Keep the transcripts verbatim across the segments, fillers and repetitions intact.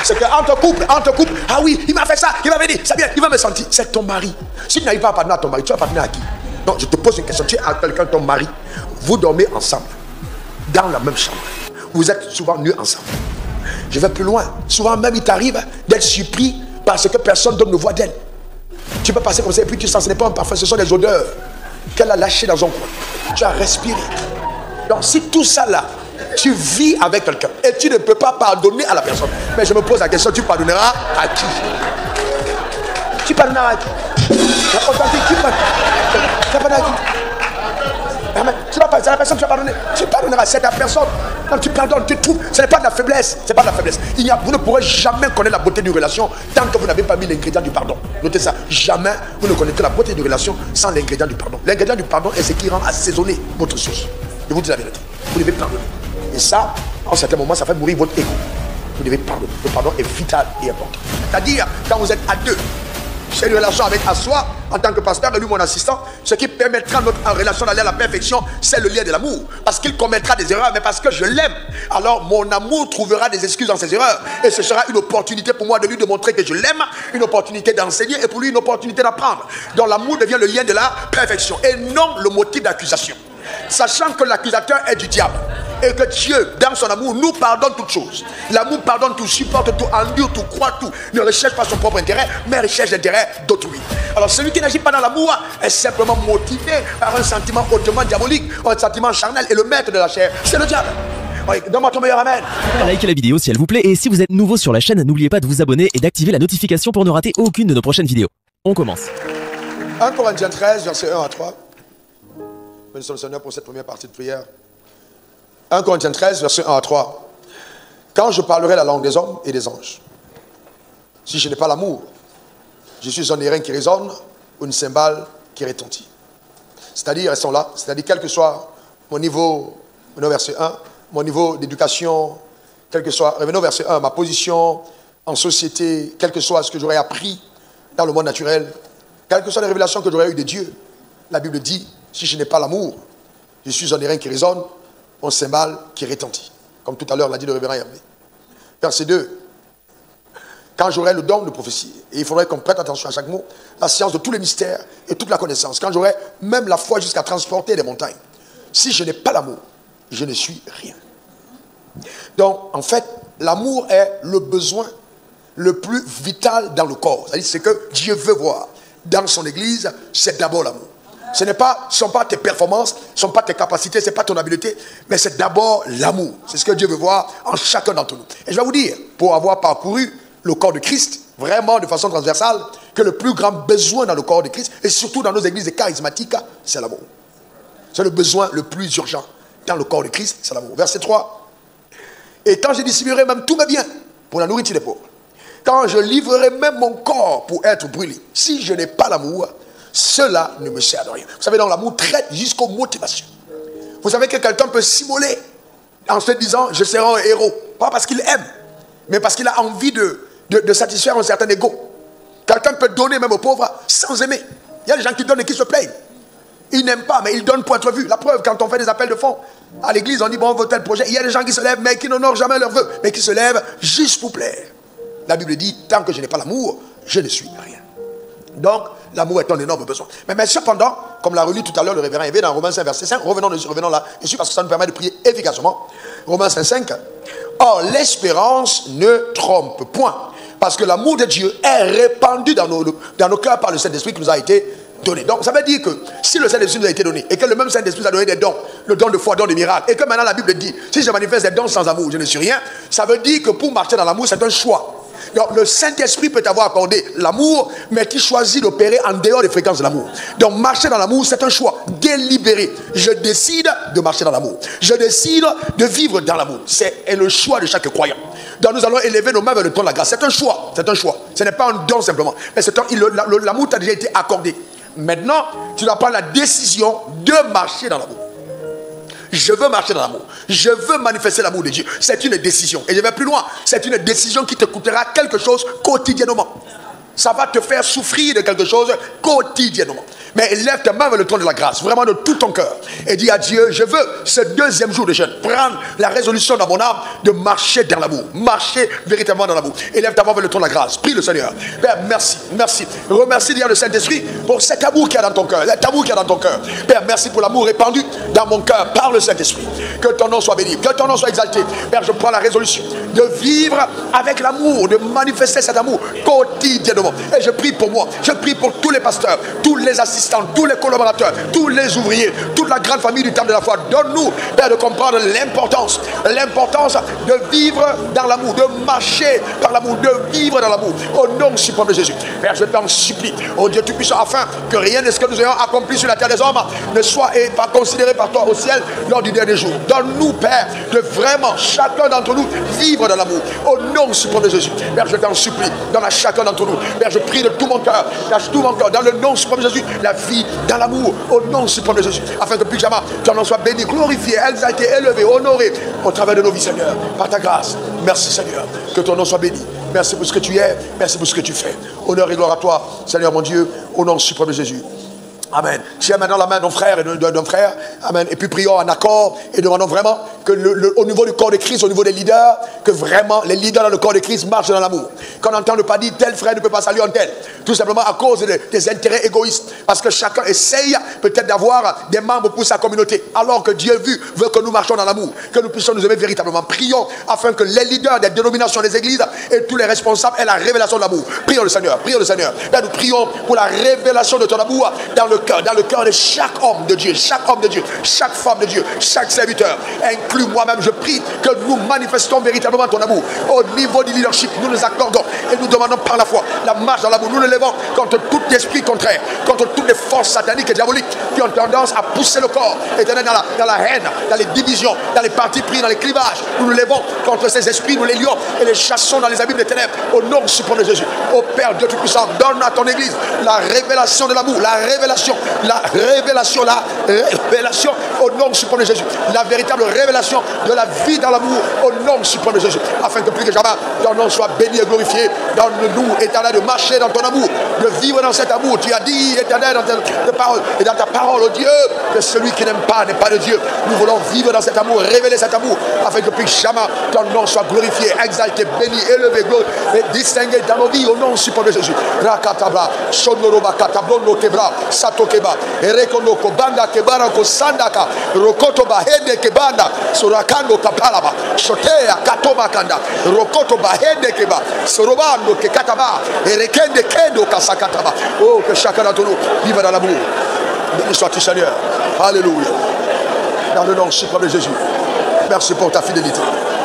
C'est qu'entre couple, entre couple, ah oui, il m'a fait ça, il m'avait dit, c'est bien, il va me sentir. C'est ton mari. Si tu n'arrives pas à pardonner à ton mari, tu vas pardonner à qui? Non, je te pose une question. Tu es à quelqu'un, ton mari, vous dormez ensemble, dans la même chambre. Vous êtes souvent nus ensemble. Je vais plus loin. Souvent même, il t'arrive d'être surpris parce que personne donne une voix d'elle. Tu peux passer comme ça et puis tu sens, ce n'est pas un parfum, ce sont des odeurs qu'elle a lâchées dans son coin. Tu as respiré. Donc si tout ça là, tu vis avec quelqu'un et tu ne peux pas pardonner à la personne. Mais je me pose la question, tu pardonneras à qui? Tu pardonneras à qui? Tu pardonneras à qui? Tu vas pas, c'est la personne que tu vas pardonner. Tu pardonneras, c'est la personne. Quand tu pardonnes, tu trouves. Ce n'est pas de la faiblesse. Ce n'est pas de la faiblesse. Il y a, vous ne pourrez jamais connaître la beauté d'une relation tant que vous n'avez pas mis l'ingrédient du pardon. Notez ça. Jamais vous ne connaîtrez la beauté d'une relation sans l'ingrédient du pardon. L'ingrédient du pardon est ce qui rend assaisonner votre sauce. Je vous dis la vérité. Vous devez pardonner. Et ça, en certains moments, ça fait mourir votre ego. Vous devez pardonner. Le pardon est vital et important. C'est-à-dire, quand vous êtes à deux, c'est une relation avec à soi, en tant que pasteur et lui mon assistant, ce qui permettra notre relation d'aller à la perfection, c'est le lien de l'amour. Parce qu'il commettra des erreurs, mais parce que je l'aime, alors mon amour trouvera des excuses dans ses erreurs. Et ce sera une opportunité pour moi de lui démontrer que je l'aime, une opportunité d'enseigner et pour lui une opportunité d'apprendre. Donc l'amour devient le lien de la perfection et non le motif d'accusation. Sachant que l'accusateur est du diable et que Dieu, dans son amour, nous pardonne toutes choses. L'amour pardonne tout, supporte tout, endure tout, croit tout, ne recherche pas son propre intérêt, mais recherche l'intérêt d'autrui. Alors celui qui n'agit pas dans l'amour est simplement motivé par un sentiment hautement diabolique, un sentiment charnel, et le maître de la chair, c'est le diable. Oui, donne-moi ton meilleur amen. Likez la vidéo si elle vous plaît, et si vous êtes nouveau sur la chaîne, n'oubliez pas de vous abonner et d'activer la notification pour ne rater aucune de nos prochaines vidéos. On commence. un Corinthiens treize, versets un à trois. Merci au Seigneur pour cette première partie de prière. un Corinthiens treize, versets un à trois. Quand je parlerai la langue des hommes et des anges, si je n'ai pas l'amour, je suis un airain qui résonne ou une cymbale qui retentit. C'est-à-dire, elles sont là, c'est-à-dire quel que soit mon niveau, revenons au verset un, mon niveau d'éducation, quel que soit, revenons au verset un, ma position en société, quel que soit ce que j'aurais appris dans le monde naturel, quelles que soient les révélations que j'aurais eues de Dieu, la Bible dit, si je n'ai pas l'amour, je suis un airain qui résonne, un cymbale qui retentit. Comme tout à l'heure l'a dit le révérend Hervé. Verset deux. Quand j'aurai le don de prophétie, et il faudrait qu'on prête attention à chaque mot, la science de tous les mystères et toute la connaissance, quand j'aurai même la foi jusqu'à transporter des montagnes, si je n'ai pas l'amour, je ne suis rien. Donc, en fait, l'amour est le besoin le plus vital dans le corps. C'est-à-dire ce que Dieu veut voir dans son église, c'est d'abord l'amour. Ce n'est pas, ce ne sont pas tes performances, ce ne sont pas tes capacités, ce n'est pas ton habileté, mais c'est d'abord l'amour. C'est ce que Dieu veut voir en chacun d'entre nous. Et je vais vous dire, pour avoir parcouru le corps de Christ, vraiment de façon transversale, que le plus grand besoin dans le corps de Christ, et surtout dans nos églises charismatiques, c'est l'amour. C'est le besoin le plus urgent dans le corps de Christ, c'est l'amour. Verset trois. Et quand je distribuerai même tous mes biens pour la nourriture des pauvres, quand je livrerai même mon corps pour être brûlé, si je n'ai pas l'amour, cela ne me sert de rien. Vous savez, donc l'amour traite jusqu'aux motivations. Vous savez que quelqu'un peut s'immoler en se disant, je serai un héros. Pas parce qu'il aime, mais parce qu'il a envie de, de, de satisfaire un certain ego. Quelqu'un peut donner même aux pauvres sans aimer. Il y a des gens qui donnent et qui se plaignent. Ils n'aiment pas, mais ils donnent pour être vus. La preuve, quand on fait des appels de fonds, à l'église, on dit, bon, on veut tel projet. Il y a des gens qui se lèvent, mais qui n'honorent jamais leur vœu, mais qui se lèvent juste pour plaire. La Bible dit, tant que je n'ai pas l'amour, je ne suis rien. Donc, l'amour est un énorme besoin. Mais, mais cependant, comme l'a relu tout à l'heure le révérend Yves dans Romains cinq, verset cinq, revenons, revenons là, ici, parce que ça nous permet de prier efficacement. Romains cinq, cinq. Or, l'espérance ne trompe point, parce que l'amour de Dieu est répandu dans nos, dans nos cœurs par le Saint-Esprit qui nous a été donné. Donc, ça veut dire que si le Saint-Esprit nous a été donné, et que le même Saint-Esprit nous a donné des dons, le don de foi, le don de miracle, et que maintenant la Bible dit, si je manifeste des dons sans amour, je ne suis rien, ça veut dire que pour marcher dans l'amour, c'est un choix. Donc le Saint-Esprit peut avoir accordé l'amour, mais qui choisit d'opérer en dehors des fréquences de l'amour. Donc marcher dans l'amour, c'est un choix délibéré. Je décide de marcher dans l'amour. Je décide de vivre dans l'amour. C'est le choix de chaque croyant. Donc nous allons élever nos mains vers le trône de la grâce. C'est un choix. C'est un choix. Ce n'est pas un don simplement. Mais c'est un, l'amour t'a déjà été accordé. Maintenant, tu dois prendre la décision de marcher dans l'amour. Je veux marcher dans l'amour. Je veux manifester l'amour de Dieu. C'est une décision. Et je vais plus loin. C'est une décision qui te coûtera quelque chose quotidiennement. Ça va te faire souffrir de quelque chose quotidiennement. Mais lève tes mains vers le trône de la grâce, vraiment de tout ton cœur. Et dis à Dieu, je veux ce deuxième jour de jeûne, prendre la résolution dans mon âme de marcher dans l'amour. Marcher véritablement dans l'amour. Et lève ta main vers le trône de la grâce. Prie le Seigneur. Père, merci, merci. Remercie Dieu le Saint-Esprit pour cet amour qu'il y a dans ton cœur. Cet amour qu'il y a dans ton cœur. Père, merci pour l'amour répandu dans mon cœur par le Saint-Esprit. Que ton nom soit béni, que ton nom soit exalté. Père, je prends la résolution de vivre avec l'amour, de manifester cet amour quotidiennement. Et je prie pour moi, je prie pour tous les pasteurs, tous les assistants, tous les collaborateurs, tous les ouvriers, toute la grande famille du temple de la foi. Donne-nous, Père, de comprendre l'importance, l'importance de vivre dans l'amour, de marcher par l'amour, de vivre dans l'amour. Au nom suprême de Jésus. Père, je t'en supplie, oh Dieu Tout-Puissant, afin que rien de ce que nous ayons accompli sur la terre des hommes ne soit et pas considéré par toi au ciel lors du dernier jour. Donne-nous, Père, de vraiment, chacun d'entre nous, vivre dans l'amour. Au nom suprême de Jésus. Père, je t'en supplie, donne à chacun d'entre nous. Père, je prie de tout mon cœur, lâche tout mon cœur, dans le nom suprême de Jésus, la vie dans l'amour, au nom suprême de Jésus, afin que plus que jamais, ton nom soit béni, glorifié, exalté, élevé, honoré, au travers de nos vies, Seigneur, par ta grâce. Merci, Seigneur, que ton nom soit béni. Merci pour ce que tu es, merci pour ce que tu fais. Honneur et gloire à toi, Seigneur mon Dieu, au nom suprême de Jésus. Amen. Tiens maintenant la main d'un frère et d'un frère. Amen. Et puis prions en accord et demandons vraiment que le, le, au niveau du corps de Christ, au niveau des leaders, que vraiment les leaders dans le corps de Christ marchent dans l'amour. Qu'on n'entende pas dire tel frère ne peut pas saluer un tel. Tout simplement à cause de, des intérêts égoïstes. Parce que chacun essaye peut-être d'avoir des membres pour sa communauté. Alors que Dieu vu, veut que nous marchions dans l'amour. Que nous puissions nous aimer véritablement. Prions afin que les leaders des dénominations des églises et tous les responsables aient la révélation de l'amour. Prions le Seigneur. Prions le Seigneur. Là, nous prions pour la révélation de ton amour dans le cœur, dans le cœur de chaque homme de Dieu, chaque homme de Dieu, chaque femme de Dieu, chaque serviteur, inclus moi-même, je prie que nous manifestons véritablement ton amour. Au niveau du leadership, nous nous accordons et nous demandons par la foi la marche dans l'amour. Nous nous levons contre tout esprit contraire, contre toutes les forces sataniques et diaboliques qui ont tendance à pousser le corps éternel dans la, dans la haine, dans les divisions, dans les partis pris, dans les clivages. Nous nous levons contre ces esprits, nous les lions et les chassons dans les abîmes des ténèbres. Au nom suprême de Jésus. Ô Père Dieu Tout-Puissant, donne à ton église la révélation de l'amour, la révélation, la révélation, la révélation au nom suprême de Jésus. La véritable révélation de la vie dans l'amour au nom suprême de Jésus. Afin que plus que jamais, ton nom soit béni et glorifié. Donne-nous, éternel, de marcher dans ton amour, de vivre dans cet amour. Tu as dit, éternel, dans ta parole et dans ta parole, oh Dieu, que celui qui n'aime pas n'est pas de Dieu. Nous voulons vivre dans cet amour, révéler cet amour, afin que plus que jamais, ton nom soit glorifié, exalté, béni, élevé, glorifié, et distingué dans nos vies au nom suprême de Jésus. Rakatabra, Shonoroba, Katabrono, Kebra, Satokeba. Erekono kobanda kebara kosandaka rokoto bahende kebanda surakando kapalaba shotea katoba kanda rokoto bahende keba sorobando kekataba erekende kendo kasakataba. Oh, que chacun d'entre nous vive dans l'amour. Béni sois-tu, Seigneur. Alléluia. Dans le nom suprême de Jésus. Merci pour ta fidélité.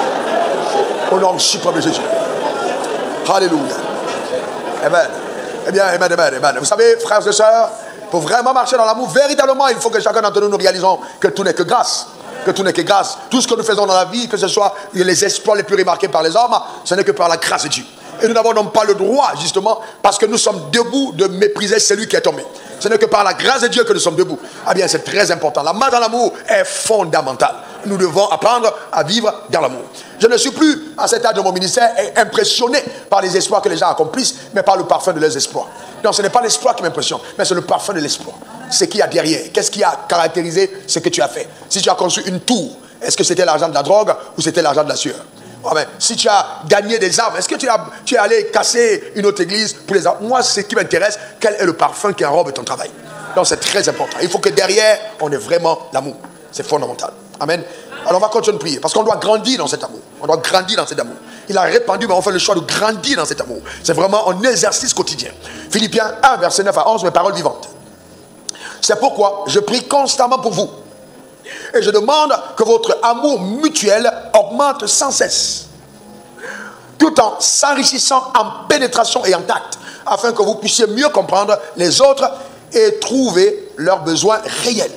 Au nom suprême de Jésus. Alléluia. Amen. Eh bien, amen, amen, amen. Vous savez, frères et sœurs, pour vraiment marcher dans l'amour, véritablement, il faut que chacun d'entre nous nous réalisons que tout n'est que grâce. Que tout n'est que grâce. Tout ce que nous faisons dans la vie, que ce soit les exploits les plus remarqués par les hommes, ce n'est que par la grâce de Dieu. Et nous n'avons non pas le droit, justement, parce que nous sommes debout, de mépriser celui qui est tombé. Ce n'est que par la grâce de Dieu que nous sommes debout. Ah bien, c'est très important. La marche dans l'amour est fondamentale. Nous devons apprendre à vivre dans l'amour. Je ne suis plus, à cet âge de mon ministère, impressionné par les exploits que les gens accomplissent, mais par le parfum de leurs exploits. Non, ce n'est pas l'exploit qui m'impressionne, mais c'est le parfum de l'exploit. Ce qu'il y a derrière. Qu'est-ce qui a caractérisé ce que tu as fait? Si tu as construit une tour, est-ce que c'était l'argent de la drogue ou c'était l'argent de la sueur? Amen. Si tu as gagné des armes, est-ce que tu, as, tu es allé casser une autre église pour les armes? Moi, ce qui m'intéresse, quel est le parfum qui enrobe ton travail? Donc c'est très important. Il faut que derrière, on ait vraiment l'amour. C'est fondamental. Amen. Alors on va continuer de prier, parce qu'on doit grandir dans cet amour. On doit grandir dans cet amour. Il a répandu, mais on fait le choix de grandir dans cet amour. C'est vraiment un exercice quotidien. Philippiens un, verset neuf à onze, mes paroles vivantes. C'est pourquoi je prie constamment pour vous. Et je demande que votre amour mutuel augmente sans cesse, tout en s'enrichissant en pénétration et en tact, afin que vous puissiez mieux comprendre les autres et trouver leurs besoins réels.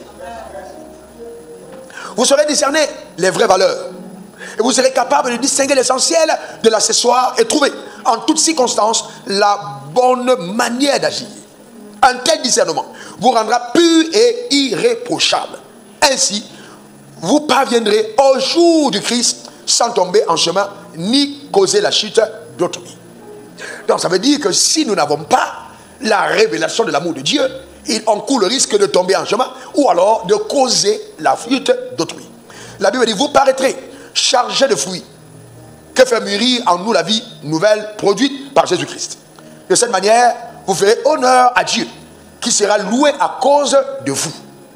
Vous saurez discerner les vraies valeurs. Et vous serez capable de distinguer l'essentiel de l'accessoire et trouver en toutes circonstances la bonne manière d'agir. Un tel discernement vous rendra pur et irréprochable. Ainsi, vous parviendrez au jour du Christ sans tomber en chemin ni causer la chute d'autrui. Donc ça veut dire que si nous n'avons pas la révélation de l'amour de Dieu, il encourt le risque de tomber en chemin ou alors de causer la fuite d'autrui. La Bible dit, vous paraîtrez chargés de fruits que fait mûrir en nous la vie nouvelle produite par Jésus-Christ. De cette manière, vous ferez honneur à Dieu qui sera loué à cause de vous.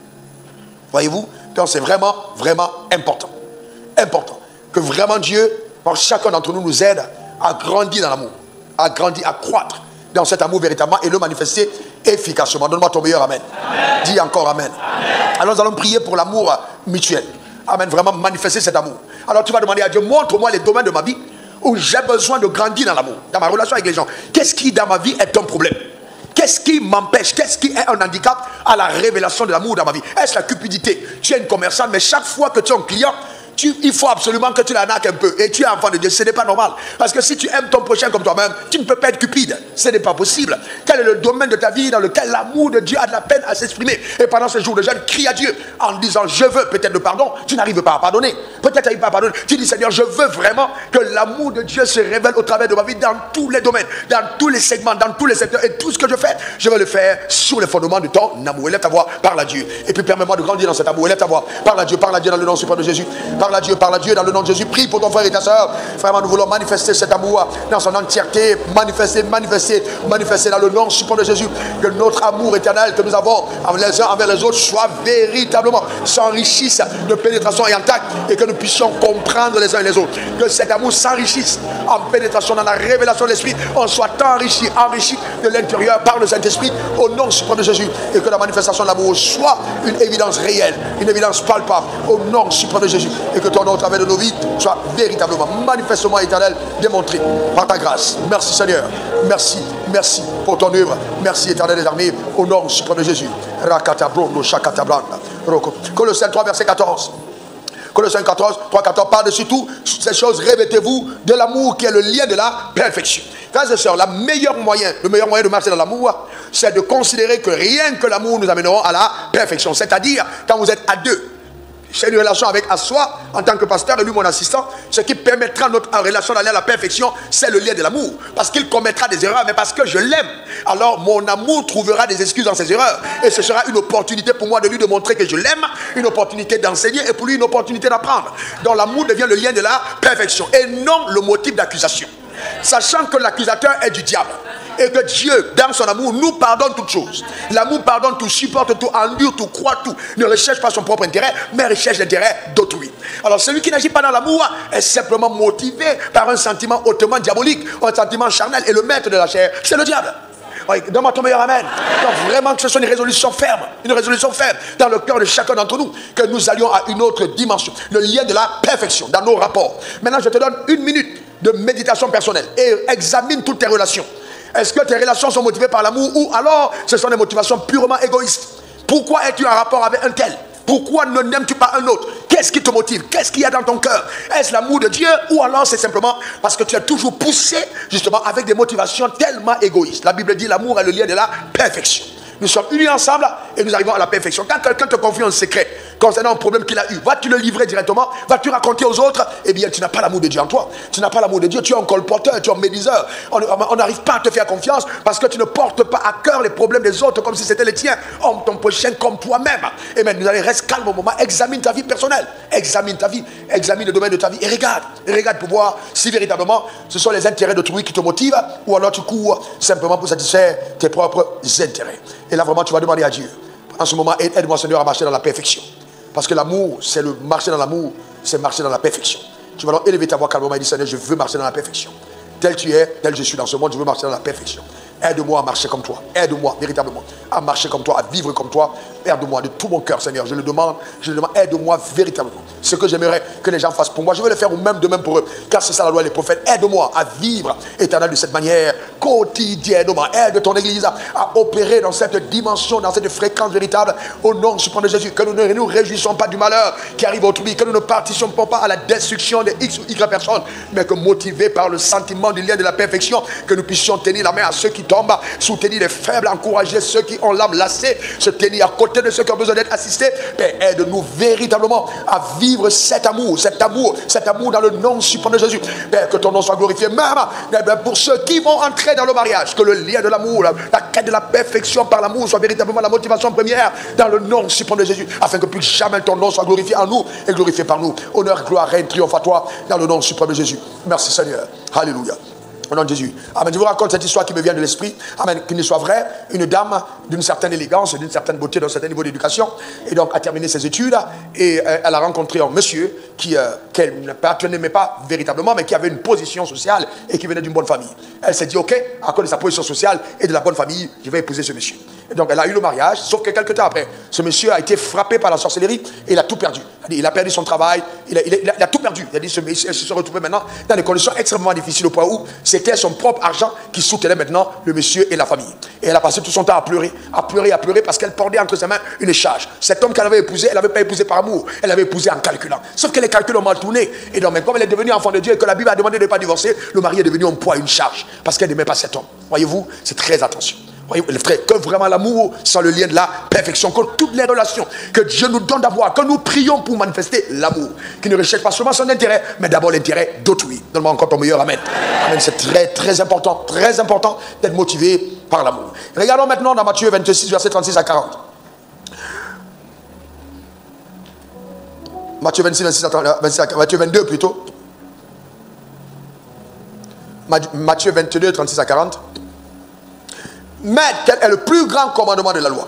Voyez-vous, donc c'est vraiment, vraiment important. Important. Que vraiment Dieu, par chacun d'entre nous, nous aide à grandir dans l'amour, à grandir, à croître dans cet amour véritablement et le manifester efficacement. Donne-moi ton meilleur amen. Amen. Dis encore amen. Amen. Alors nous allons prier pour l'amour mutuel. Amen. Vraiment manifester cet amour. Alors tu vas demander à Dieu, montre-moi les domaines de ma vie où j'ai besoin de grandir dans l'amour, dans ma relation avec les gens. Qu'est-ce qui dans ma vie est un problème? Qu'est-ce qui m'empêche? Qu'est-ce qui est un handicap à la révélation de l'amour dans ma vie? Est-ce la cupidité? Tu es une commerçante, mais chaque fois que tu es un client, tu, il faut absolument que tu l'arnaques un peu. Et tu es enfant de Dieu. Ce n'est pas normal. Parce que si tu aimes ton prochain comme toi-même, tu ne peux pas être cupide. Ce n'est pas possible. Quel est le domaine de ta vie dans lequel l'amour de Dieu a de la peine à s'exprimer? Et pendant ce jour de jeûne, crie à Dieu en disant, je veux peut-être le pardon. Tu n'arrives pas à pardonner. Peut-être tu n'arrives pas à pardonner. Tu dis, Seigneur, je veux vraiment que l'amour de Dieu se révèle au travers de ma vie dans tous les domaines, dans tous les segments, dans tous les secteurs. Et tout ce que je fais, je veux le faire sur le fondement de ton amour. Élève ta voix, parle à Dieu. Et puis permets-moi de grandir dans cet amour. Élève ta voix, parle à Dieu, parle à Dieu dans le nom suprême de Jésus. Parle à Dieu, parle à Dieu dans le nom de Jésus. Prie pour ton frère et ta soeur. Vraiment, nous voulons manifester cet amour dans son entièreté. Manifester, manifester, manifester dans le nom suprême de Jésus. Que notre amour éternel que nous avons les uns envers les autres soit véritablement, s'enrichisse de pénétration et en tact, et que nous puissions comprendre les uns et les autres. Que cet amour s'enrichisse en pénétration dans la révélation de l'Esprit. On soit enrichi, enrichi de l'intérieur par le Saint-Esprit au nom suprême de Jésus. Et que la manifestation de l'amour soit une évidence réelle, une évidence palpable au nom suprême de Jésus. Et que ton nom au travers de nos vies soit véritablement, manifestement éternel, démontré par ta grâce. Merci Seigneur. Merci, merci pour ton œuvre. Merci éternel des armées au nom suprême de Jésus. Colossiens trois verset quatorze. Colossiens quatorze, trois, quatorze, par-dessus tout ces choses, revêtez-vous de l'amour qui est le lien de la perfection. Frères et sœurs, le meilleur moyen, le meilleur moyen de marcher dans l'amour, c'est de considérer que rien que l'amour nous amènera à la perfection. C'est-à-dire, quand vous êtes à deux, c'est une relation avec à soi, en tant que pasteur et lui mon assistant, ce qui permettra notre relation d'aller à la perfection, c'est le lien de l'amour. Parce qu'il commettra des erreurs, mais parce que je l'aime, alors mon amour trouvera des excuses dans ses erreurs. Et ce sera une opportunité pour moi de lui démontrer que je l'aime, une opportunité d'enseigner et pour lui une opportunité d'apprendre. Donc l'amour devient le lien de la perfection et non le motif d'accusation. Sachant que l'accusateur est du diable. Et que Dieu, dans son amour, nous pardonne toutes choses. L'amour pardonne tout, supporte tout, endure tout, croit tout. Ne recherche pas son propre intérêt, mais recherche l'intérêt d'autrui. Alors celui qui n'agit pas dans l'amour est simplement motivé par un sentiment hautement diabolique, un sentiment charnel. Et le maître de la chair, c'est le diable. Oui, donne-moi ton meilleur amen. Donc vraiment que ce soit une résolution ferme, une résolution ferme dans le cœur de chacun d'entre nous, que nous allions à une autre dimension, le lien de la perfection dans nos rapports. Maintenant je te donne une minute de méditation personnelle et examine toutes tes relations. Est-ce que tes relations sont motivées par l'amour ou alors ce sont des motivations purement égoïstes? Pourquoi es-tu en rapport avec un tel? Pourquoi ne n'aimes-tu pas un autre? Qu'est-ce qui te motive? Qu'est-ce qu'il y a dans ton cœur? Est-ce l'amour de Dieu ou alors c'est simplement parce que tu es toujours poussé justement avec des motivations tellement égoïstes? La Bible dit l'amour est le lien de la perfection. Nous sommes unis ensemble et nous arrivons à la perfection. Quand quelqu'un te confie un secret concernant un problème qu'il a eu, vas-tu le livrer directement? Vas-tu raconter aux autres? Eh bien, tu n'as pas l'amour de Dieu en toi. Tu n'as pas l'amour de Dieu. Tu es un colporteur, tu es un médiseur. On n'arrive pas à te faire confiance parce que tu ne portes pas à cœur les problèmes des autres comme si c'était les tiens. Homme ton prochain comme toi-même. Et maintenant, nous allons rester calme au moment. Examine ta vie personnelle. Examine ta vie. Examine le domaine de ta vie. Et regarde. Et regarde pour voir si véritablement ce sont les intérêts d'autrui qui te motivent ou alors tu cours simplement pour satisfaire tes propres intérêts. Et là, vraiment, tu vas demander à Dieu. En ce moment, aide-moi, Seigneur, à marcher dans la perfection. Parce que l'amour, c'est le marcher dans l'amour, c'est marcher dans la perfection. Tu vas donc élever ta voix calmement et dire, Seigneur, je veux marcher dans la perfection. Tel tu es, tel je suis dans ce monde, je veux marcher dans la perfection. Aide-moi à marcher comme toi. Aide-moi véritablement à marcher comme toi, à vivre comme toi. Aide-moi de tout mon cœur, Seigneur. Je le demande, je le demande, aide-moi véritablement. Ce que j'aimerais que les gens fassent pour moi, je vais le faire ou même de même pour eux. Car c'est ça la loi des prophètes. Aide-moi à vivre éternel de cette manière, quotidiennement. Aide ton Église à, à opérer dans cette dimension, dans cette fréquence véritable, au nom suprême de Jésus. Que nous ne nous réjouissons pas du malheur qui arrive autrui, que nous ne participons pas à la destruction de X ou Y personnes, mais que motivés par le sentiment du lien de la perfection, que nous puissions tenir la main à ceux qui tombent, soutenir les faibles, encourager ceux qui ont l'âme lassée, se tenir à côté de ceux qui ont besoin d'être assistés. Père, aide-nous véritablement à vivre cet amour, cet amour, cet amour dans le nom suprême de Jésus. Père, que ton nom soit glorifié, même pour ceux qui vont entrer prier dans le mariage, que le lien de l'amour, la, la quête de la perfection par l'amour soit véritablement la motivation première dans le nom suprême de Jésus, afin que plus jamais ton nom soit glorifié en nous et glorifié par nous. Honneur, gloire, règne, triomphe à toi dans le nom suprême de Jésus. Merci Seigneur. Alléluia. Au nom de Jésus. Amen. Je vous raconte cette histoire qui me vient de l'esprit. Amen. Qu'il ne soit vrai. Une dame d'une certaine élégance, d'une certaine beauté, d'un certain niveau d'éducation, et donc a terminé ses études, et euh, elle a rencontré un monsieur qui, euh, qu'elle n'aimait pas véritablement, mais qui avait une position sociale et qui venait d'une bonne famille. Elle s'est dit, ok, à cause de sa position sociale et de la bonne famille, je vais épouser ce monsieur. Et donc elle a eu le mariage, sauf que quelques temps après, ce monsieur a été frappé par la sorcellerie et il a tout perdu. Il a perdu son travail, il a, il a, il a, il a tout perdu. Il a dit, ce monsieur se retrouvait maintenant dans des conditions extrêmement difficiles au point où c'était son propre argent qui soutenait maintenant le monsieur et la famille. Et elle a passé tout son temps à pleurer, à pleurer, à pleurer parce qu'elle portait entre ses mains une charge. Cet homme qu'elle avait épousé, elle n'avait pas épousé par amour, elle l'avait épousé en calculant. Sauf que les calculs ont mal tourné. Et donc, comme elle est devenue enfant de Dieu et que la Bible a demandé de ne pas divorcer, le mari est devenu un poids, une charge, parce qu'elle n'aimait pas cet homme. Voyez-vous, c'est très attention. Voyez, les frères, que vraiment l'amour soit le lien de la perfection, que toutes les relations que Dieu nous donne d'avoir, que nous prions pour manifester l'amour, qui ne recherche pas seulement son intérêt, mais d'abord l'intérêt d'autrui. Donne-moi encore ton meilleur amen. Amen. C'est très très important, très important d'être motivé par l'amour. Regardons maintenant dans Matthieu vingt-six, verset trente-six à quarante. Matthieu vingt-six, vingt-six à, Matthieu vingt-deux plutôt. Matthieu vingt-deux, trente-six à quarante. Maître, quel est le plus grand commandement de la loi?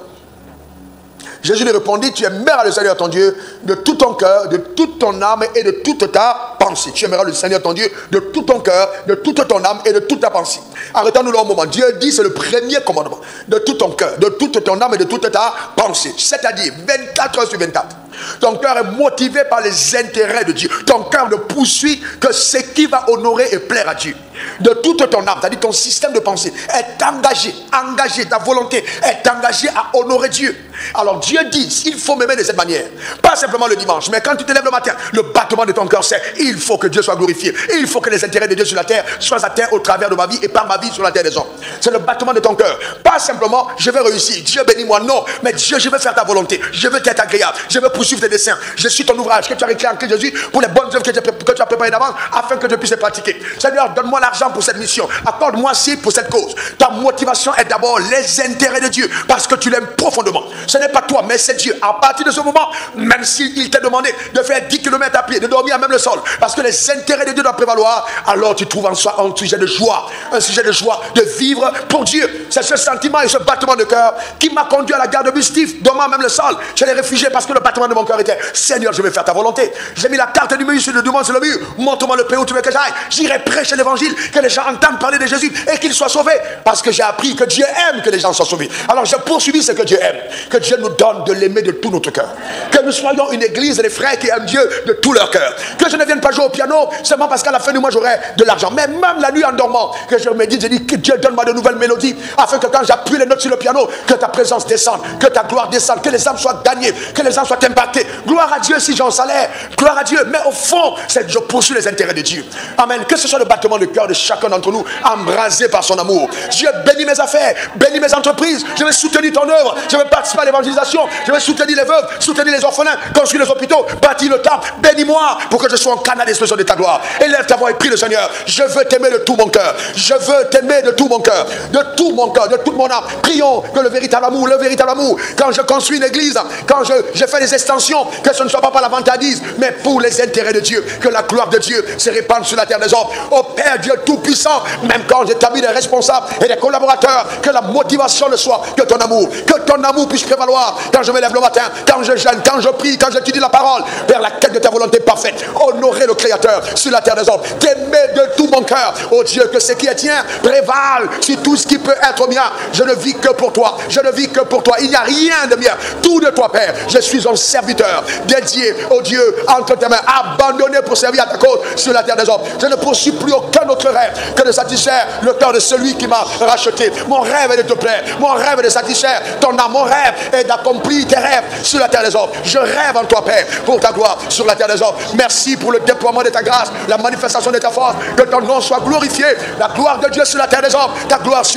Jésus lui répondit, tu aimeras le Seigneur ton Dieu de tout ton cœur, de toute ton âme et de toute ta pensée. Tu aimeras le Seigneur ton Dieu de tout ton cœur, de toute ton âme et de toute ta pensée. Arrêtons-nous là un moment. Dieu dit, c'est le premier commandement. De tout ton cœur, de toute ton âme et de toute ta pensée. C'est-à-dire vingt-quatre heures sur vingt-quatre. Ton cœur est motivé par les intérêts de Dieu. Ton cœur ne poursuit que ce qui va honorer et plaire à Dieu. De toute ton âme, c'est-à-dire ton système de pensée est engagé, engagé, ta volonté est engagée à honorer Dieu. Alors Dieu dit, il faut m'aimer de cette manière. Pas simplement le dimanche, mais quand tu te lèves le matin, le battement de ton cœur c'est, il faut que Dieu soit glorifié. Il faut que les intérêts de Dieu sur la terre soient atteints au travers de ma vie et par ma vie sur la terre des hommes. C'est le battement de ton cœur. Pas simplement, je vais réussir, Dieu bénis-moi. Non, mais Dieu, je veux faire ta volonté. Je veux t'être agréable. Je veux poursuivre tes desseins. Je suis ton ouvrage que tu as écrit en Christ Jésus pour les bonnes œuvres que, que tu as préparées d'avance afin que je puisse les pratiquer. Seigneur, donne-moi l'argent pour cette mission. Accorde-moi ci pour cette cause. Ta motivation est d'abord les intérêts de Dieu parce que tu l'aimes profondément. Ce n'est pas toi, mais c'est Dieu. À partir de ce moment, même s'il t'a demandé de faire dix kilomètres à pied, de dormir à même le sol, parce que les intérêts de Dieu doivent prévaloir, alors tu trouves en soi un sujet de joie, un sujet de joie de vivre pour Dieu. C'est ce sentiment et ce battement de cœur qui m'a conduit à la gare de Bustif, dormant à même le sol. Je l'ai réfugié parce que le battement de mon cœur était, Seigneur, je vais faire ta volonté. J'ai mis la carte du mur sur le demande sur le mur. Montre-moi le pays où tu veux que j'aille. J'irai prêcher l'évangile, que les gens entendent parler de Jésus et qu'ils soient sauvés. Parce que j'ai appris que Dieu aime que les gens soient sauvés. Alors j'ai poursuivi ce que Dieu aime. Que Dieu nous donne de l'aimer de tout notre cœur. Que nous soyons une église des frères qui aiment Dieu de tout leur cœur. Que je ne vienne pas jouer au piano seulement parce qu'à la fin du mois j'aurai de l'argent. Mais même la nuit en dormant, que je me dise, je dis que Dieu donne-moi de nouvelles mélodies afin que quand j'appuie les notes sur le piano, que ta présence descende, que ta gloire descende, que les âmes soient gagnées, que les âmes soient impactées. Gloire à Dieu si j'ai un salaire. Gloire à Dieu. Mais au fond, c'est que je poursuis les intérêts de Dieu. Amen. Que ce soit le battement de cœur de chacun d'entre nous, embrasé par son amour. Dieu bénit mes affaires, bénit mes entreprises. Je vais soutenir ton œuvre. Je vais participer à l'évangélisation. Je vais soutenir les veuves, soutenir les orphelins, construire les hôpitaux, bâtir le temple. Bénis-moi pour que je sois un canal d'expression de ta gloire. Élève ta voix et prie le Seigneur. Je veux t'aimer de tout mon cœur. Je veux t'aimer de tout mon cœur. De tout mon cœur, de toute mon âme. Prions que le véritable amour, le véritable amour, quand je construis une église, quand je, je fais des extensions, que ce ne soit pas pour la vantardise, mais pour les intérêts de Dieu, que la gloire de Dieu se répande sur la terre des hommes. Ô Père Dieu Tout-Puissant, même quand j'établis des responsables et des collaborateurs, que la motivation ne soit que ton amour, que ton amour puisse prévaloir quand je me lève le matin, quand je jeûne, quand je prie, quand j'étudie la parole, vers la quête de ta volonté parfaite. Honorer le Créateur sur la terre des hommes, t'aimer de tout mon cœur. Ô Dieu, que ce qui est tien prévale sur tout ce qui peut être mien. Je ne vis que pour toi, je ne vis que pour toi. Il n'y a rien de mien, tout de toi, Père. Je suis un serviteur dédié, ô Dieu, entre tes mains, abandonné pour servir à ta cause sur la terre des hommes. Je ne poursuis plus aucun autre rêve que de satisfaire le cœur de celui qui m'a racheté. Mon rêve est de te plaire, mon rêve est de satisfaire ton âme, mon rêve est d'accomplir tes rêves sur la terre des hommes. Je rêve en toi, Père, pour ta gloire sur la terre des hommes. Merci pour le déploiement de ta grâce, la manifestation de ta force, que ton nom soit glorifié, la gloire de Dieu sur la terre des hommes, ta gloire sur la terre, ta gloire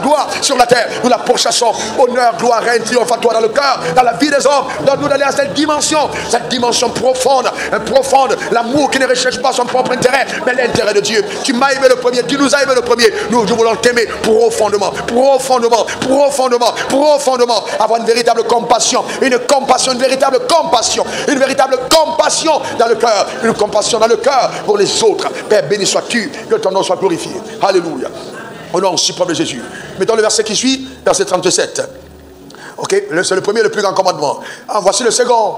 gloire sur la terre. Nous la pourchassons. Honneur, gloire, règne, triomphe à toi dans le cœur, dans la vie des hommes. Donne-nous d'aller à cette dimension, cette dimension profonde, profonde, l'amour qui ne recherche pas son propre intérêt, mais l'intérêt de Dieu. Tu m'as aimé le premier, tu nous as aimé le premier. Nous, nous voulons t'aimer profondément, profondément, profondément, profondément. Avoir une véritable compassion, une compassion, une véritable compassion, une véritable compassion dans le cœur, une compassion dans le cœur pour les autres. Père, béni sois-tu, que ton nom soit glorifié. Alléluia. Au nom suprême de Jésus. Mettons le verset qui suit, verset trente-sept. Ok, c'est le premier, le plus grand commandement. Ah, voici le second.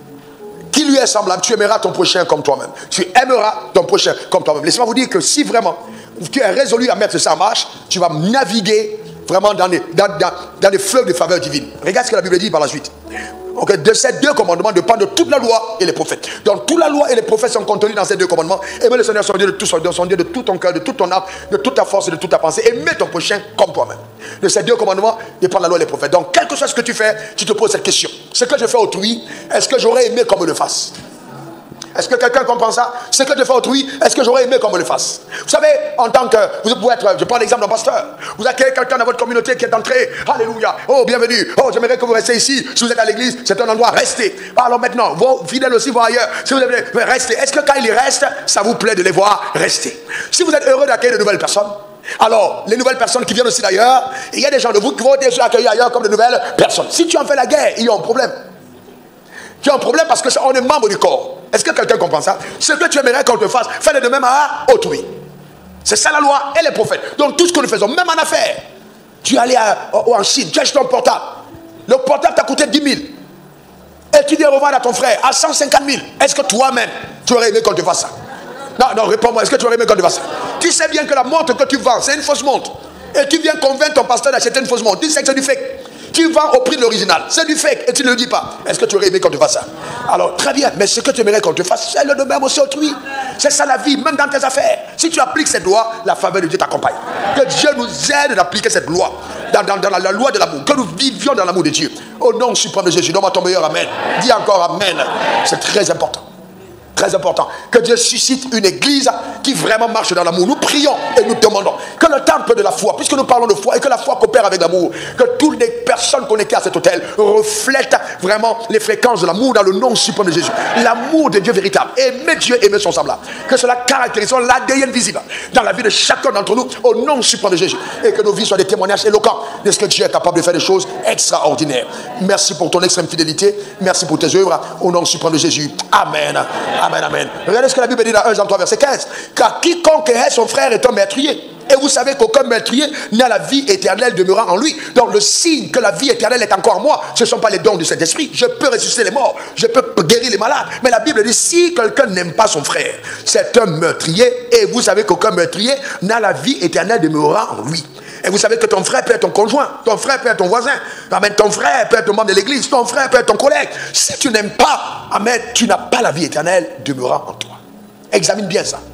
Qui lui est semblable? Tu aimeras ton prochain comme toi-même. Tu aimeras ton prochain comme toi-même. Laissez-moi vous dire que si vraiment tu es résolu à mettre ça en marche, tu vas naviguer vraiment dans les, dans, dans, dans les fleuves de faveur divine. Regarde ce que la Bible dit par la suite. Okay, de ces deux commandements dépendent toute la loi et les prophètes. Donc toute la loi et les prophètes sont contenus dans ces deux commandements. Aimer le Seigneur son Dieu de tout son Dieu, son Dieu de tout ton cœur, de toute ton âme, de toute ta force et de toute ta pensée. Aimer ton prochain comme toi-même. De ces deux commandements dépendent la loi et les prophètes. Donc quel que soit ce que tu fais, tu te poses cette question. Ce que je fais autrui, est-ce que j'aurais aimé qu'on me le fasse? Est-ce que quelqu'un comprend ça? Ce que je fais autrui, est-ce que j'aurais aimé qu'on me le fasse? Vous savez, en tant que... Vous pouvez être... Je prends l'exemple d'un pasteur. Vous accueillez quelqu'un dans votre communauté qui est entré. Alléluia. Oh, bienvenue. Oh, j'aimerais que vous restiez ici. Si vous êtes à l'église, c'est un endroit. Restez. Alors maintenant, vos fidèles aussi vont ailleurs. Si vous avez... Restez. Est-ce que quand ils restent, ça vous plaît de les voir rester? Si vous êtes heureux d'accueillir de nouvelles personnes, alors, les nouvelles personnes qui viennent aussi d'ailleurs, il y a des gens de vous qui vont être accueillis ailleurs comme de nouvelles personnes. Si tu en fais la guerre, il y a un problème. Tu as un problème parce qu'on est membre du corps. Est-ce que quelqu'un comprend ça? Ce que tu aimerais qu'on te fasse, fais-le de même à autrui. C'est ça la loi et les prophètes. Donc tout ce que nous faisons, même en affaires. Tu es allé à, en Chine, tu as acheté ton portable. Le portable t'a coûté dix mille. Et tu dis revendre à ton frère à cent cinquante mille. Est-ce que toi-même, tu aurais aimé qu'on te fasse ça? Non, non, réponds-moi. Est-ce que tu aurais aimé qu'on te fasse ça? Tu sais bien que la montre que tu vends, c'est une fausse montre. Et tu viens convaincre ton pasteur d'acheter une fausse montre. Tu sais que c'est du fake. Tu vends au prix de l'original. C'est du fake et tu ne le dis pas. Est-ce que tu aurais aimé qu'on te fasse ça? Alors, très bien. Mais ce que tu aimerais qu'on te fasse, c'est le même aussi autrui. C'est ça la vie, même dans tes affaires. Si tu appliques cette loi, la faveur de Dieu t'accompagne. Que Dieu nous aide d'appliquer cette loi. Dans, dans, dans la, la loi de l'amour. Que nous vivions dans l'amour de Dieu. Au nom suprême de Jésus. Donne-moi ton meilleur amen. Dis encore amen. C'est très important. Très important. Que Dieu suscite une église qui vraiment marche dans l'amour. Nous prions et nous demandons que le temple de la foi, puisque nous parlons de foi et que la foi coopère avec l'amour, que toutes les personnes connectées à cet hôtel reflètent vraiment les fréquences de l'amour dans le nom suprême de Jésus. L'amour de Dieu véritable. Aimer Dieu, aimer son semblable. Que cela caractérise l'A D N visible dans la vie de chacun d'entre nous au nom suprême de Jésus. Et que nos vies soient des témoignages éloquents de ce que Dieu est capable de faire des choses extraordinaires. Merci pour ton extrême fidélité. Merci pour tes œuvres. Au nom suprême de Jésus. Amen. Amen, amen. Regardez ce que la Bible dit dans un Jean trois, verset quinze. Car quiconque hait son frère est un meurtrier. Et vous savez qu'aucun meurtrier n'a la vie éternelle demeurant en lui. Donc le signe que la vie éternelle est encore en moi, ce ne sont pas les dons du Saint-Esprit. Je peux ressusciter les morts, je peux guérir les malades. Mais la Bible dit, si quelqu'un n'aime pas son frère, c'est un meurtrier. Et vous savez qu'aucun meurtrier n'a la vie éternelle demeurant en lui. Et vous savez que ton frère peut être ton conjoint, ton frère peut être ton voisin, amen, ton frère peut être ton membre de l'église, ton frère peut être ton collègue. Si tu n'aimes pas, amen, tu n'as pas la vie éternelle demeurant en toi. Examine bien ça.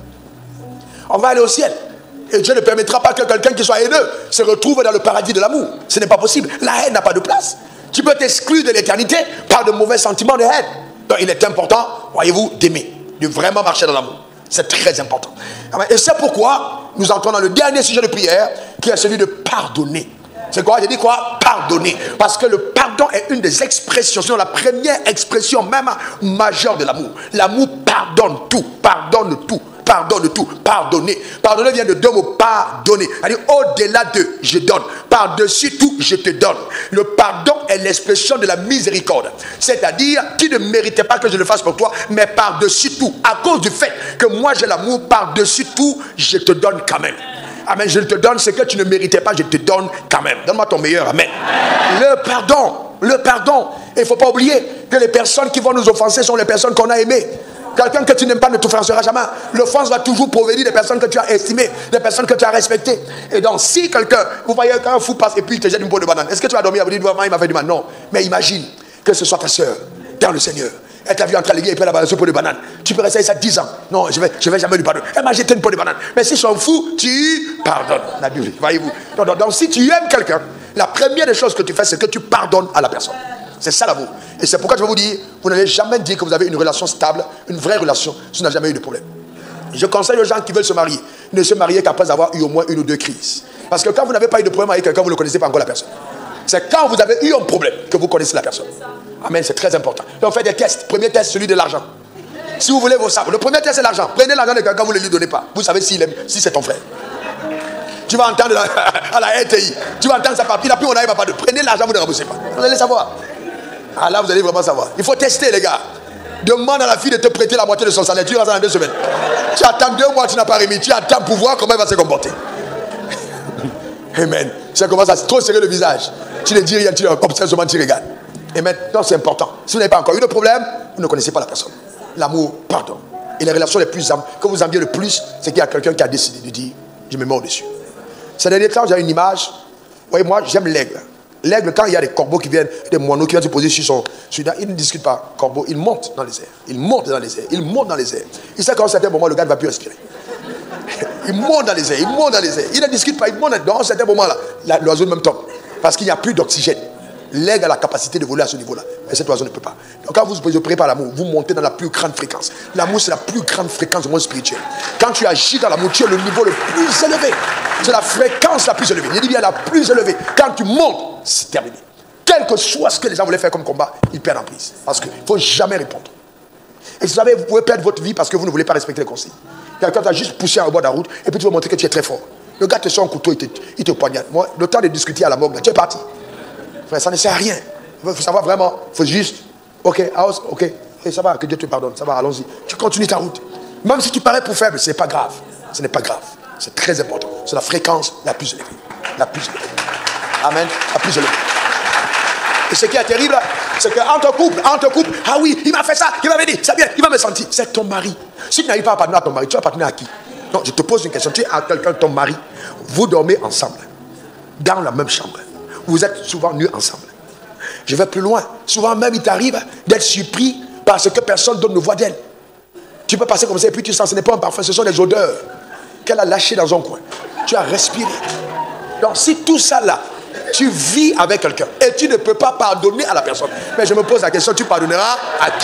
On va aller au ciel. Et Dieu ne permettra pas que quelqu'un qui soit haineux se retrouve dans le paradis de l'amour. Ce n'est pas possible. La haine n'a pas de place. Tu peux t'exclure de l'éternité par de mauvais sentiments de haine. Donc il est important, voyez-vous, d'aimer, de vraiment marcher dans l'amour. C'est très important. Et c'est pourquoi nous entrons dans le dernier sujet de prière, qui est celui de pardonner. C'est quoi? J'ai dit quoi? Pardonner. Parce que le pardon est une des expressions, sinon la première expression même majeure de l'amour. L'amour pardonne tout, pardonne tout, pardonne tout, pardonner. Pardonner vient de deux mots, pardonner. C'est-à-dire au-delà de je donne, par-dessus tout je te donne. Le pardon est l'expression de la miséricorde. C'est-à-dire tu ne méritais pas que je le fasse pour toi, mais par-dessus tout, à cause du fait que moi j'ai l'amour, par-dessus tout, je te donne quand même. Amen, je te donne ce que tu ne méritais pas, je te donne quand même. Donne-moi ton meilleur, amen. Le pardon, le pardon. Il ne faut pas oublier que les personnes qui vont nous offenser sont les personnes qu'on a aimées. Quelqu'un que tu n'aimes pas ne t'offensera jamais. L'offense va toujours provenir des personnes que tu as estimées, des personnes que tu as respectées. Et donc, si quelqu'un, vous voyez qu'un fou passe et puis il te jette une peau de banane, est-ce que tu vas dormir à vous dire, il m'a fait du mal? Non. Mais imagine que ce soit ta soeur dans le Seigneur. Elle t'a vu entrer à l'église et puis elle a balancé une peau de banane. Tu peux rester ça dix ans. Non, je ne vais, je vais jamais lui pardonner. Elle m'a jeté une peau de banane. Mais si je suis fou, tu pardonnes. La Bible, voyez-vous. Donc, donc, donc, si tu aimes quelqu'un, la première des choses que tu fais, c'est que tu pardonnes à la personne. C'est ça l'amour. Et c'est pourquoi je vais vous dire, vous n'allez jamais dire que vous avez une relation stable, une vraie relation, si vous n'avez jamais eu de problème. Je conseille aux gens qui veulent se marier, ne se marier qu'après avoir eu au moins une ou deux crises. Parce que quand vous n'avez pas eu de problème avec quelqu'un, vous ne connaissez pas encore la personne. C'est quand vous avez eu un problème que vous connaissez la personne. Amen, c'est très important. Donc faites des tests. Premier test, celui de l'argent. Si vous voulez vos sables, le premier test c'est l'argent. Prenez l'argent de quelqu'un, vous ne lui donnez pas. Vous savez s'il aime, si c'est ton frère. Tu vas entendre la, à la R T I. Tu vas entendre sa papier. La plus on n'arrive pas de. Prenez l'argent, vous ne remboursez pas. Vous allez savoir. Ah là, vous allez vraiment savoir. Il faut tester, les gars. Demande à la fille de te prêter la moitié de son salaire. Tu vas dans deux semaines. Tu attends deux mois, tu n'as pas remis. Tu attends pour voir comment elle va se comporter. Amen. Ça commence à trop serrer le visage. Tu ne dis rien, tu observes seulement, tu regardes. Amen. Donc c'est important. Si vous n'avez pas encore eu de problème, vous ne connaissez pas la personne. L'amour, pardon. Et les relations les plus âmes, que vous aimiez le plus, c'est qu'il y a quelqu'un qui a décidé de dire, je me mets au-dessus. Ces derniers temps, j'ai une image. Vous voyez, moi, j'aime l'aigle. L'aigle, quand il y a des corbeaux qui viennent, des moineaux qui viennent se poser sur son... Sur, il ne discute pas. Corbeau, il monte dans les airs. Il monte dans les airs. Il monte dans les airs. Il sait qu'à un certain moment, le gars ne va plus respirer. Il monte dans les airs. Il monte dans les airs. Il ne discute pas. Il monte dans un certain moment, là, l'oiseau même tombe. Parce qu'il n'y a plus d'oxygène. L'aigle a la capacité de voler à ce niveau-là. Mais cet oiseau ne peut pas. Donc quand vous vous opérez par l'amour, vous montez dans la plus grande fréquence. L'amour, c'est la plus grande fréquence du monde spirituel. Quand tu agis dans l'amour, tu es le niveau le plus élevé. C'est la fréquence la plus élevée. Je dis bien la plus élevée. Quand tu montes, c'est terminé. Quel que soit ce que les gens voulaient faire comme combat, ils perdent en prise. Parce qu'il ne faut jamais répondre. Et vous savez, vous pouvez perdre votre vie parce que vous ne voulez pas respecter les consignes. Quelqu'un t'a juste poussé au bord de la route et puis tu vas montrer que tu es très fort. Le gars te sort un couteau, il te, il te poignarde. Moi, le temps de discuter à la morgue, tu es parti. Ça ne sert à rien. Il faut savoir vraiment, il faut juste, ok, house, ok, et ça va, que Dieu te pardonne, ça va, allons-y. Tu continues ta route. Même si tu parais pour faible, ce n'est pas grave. Ce n'est pas grave. C'est très important. C'est la fréquence la plus élevée. La plus élevée. Amen. La plus élevée. Et ce qui est terrible, c'est qu'entre couple, entre couple, ah oui, il m'a fait ça, il m'avait dit, c'est bien, il va me sentir. C'est ton mari. Si tu n'arrives pas à pardonner à ton mari, tu vas pardonner à qui? Non, je te pose une question. Tu es à quelqu'un, ton mari, vous dormez ensemble, dans la même chambre. Vous êtes souvent nus ensemble. Je vais plus loin. Souvent même, il t'arrive d'être surpris parce que personne donne une voix d'elle. Tu peux passer comme ça et puis tu sens, ce n'est pas un parfum, ce sont des odeurs qu'elle a lâchées dans un coin. Tu as respiré. Donc si tout ça là, tu vis avec quelqu'un et tu ne peux pas pardonner à la personne. Mais je me pose la question, tu pardonneras à qui?